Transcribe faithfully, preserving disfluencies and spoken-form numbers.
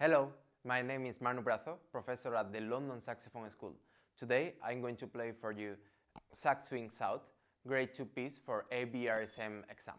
Hello, my name is Manu Brazo, professor at the London Saxophone School. Today I'm going to play for you Sax Swings Out, grade two piece for A B R S M exam.